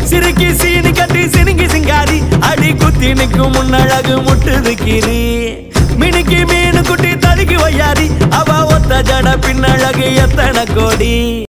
சிரிக்கி சீனி கட்டி சினிங்கி சிங்காரி அடி குத்தி நிற்கும் முன்னழகு முட்டுது கீரி மினுக்கி மீனு குட்டி தடுக்கி வையாரி அவ ஒத்த ஜட பின்னழகு எத்தனை கோடி